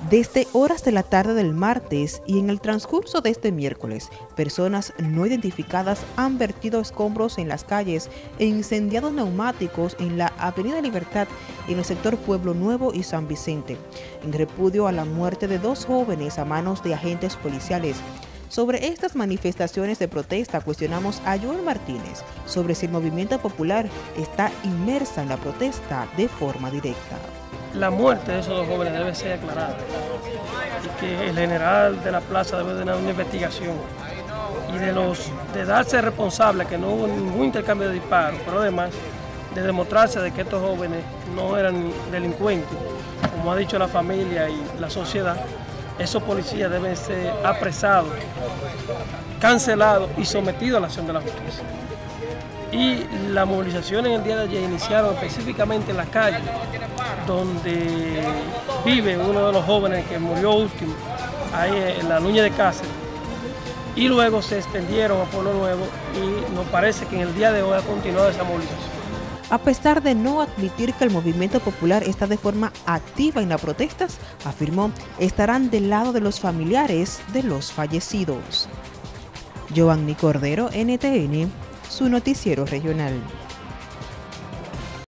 Desde horas de la tarde del martes y en el transcurso de este miércoles, personas no identificadas han vertido escombros en las calles e incendiado neumáticos en la Avenida Libertad en el sector Pueblo Nuevo y San Vicente, en repudio a la muerte de 2 jóvenes a manos de agentes policiales. Sobre estas manifestaciones de protesta cuestionamos a Joel Martínez sobre si el movimiento popular está inmersa en la protesta de forma directa. La muerte de esos 2 jóvenes debe ser aclarada y que el general de la plaza debe tener una investigación y de darse responsable que no hubo ningún intercambio de disparos, pero además de demostrarse de que estos jóvenes no eran delincuentes, como ha dicho la familia y la sociedad. Esos policías deben ser apresados, cancelados y sometidos a la acción de la justicia. Y la movilización en el día de ayer iniciaron específicamente en la calle donde vive uno de los jóvenes que murió último, ahí en la Núñez de Cáceres, y luego se extendieron a Pueblo Nuevo y nos parece que en el día de hoy ha continuado esa movilización. A pesar de no admitir que el movimiento popular está de forma activa en las protestas, afirmó estarán del lado de los familiares de los fallecidos. Giovanni Cordero, NTN, su noticiero regional.